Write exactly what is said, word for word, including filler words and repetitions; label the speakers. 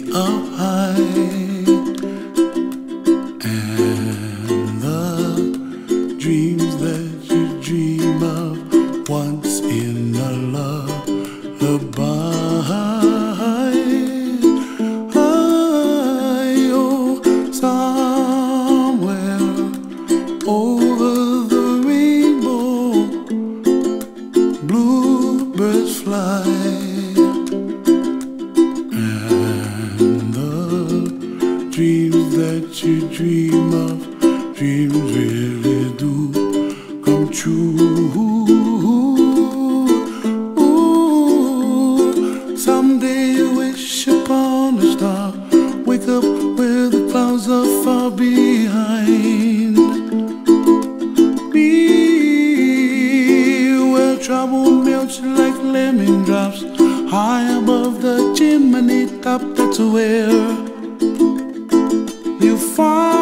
Speaker 1: up high, and the dreams that you dream of once in a lullaby. Oh, somewhere over the rainbow, bluebirds fly. Dreams that you dream of, dreams really do come true. Ooh, someday you wish upon a star, wake up where the clouds are far behind. Be where trouble melts like lemon drops, high above the chimney top. That's where you find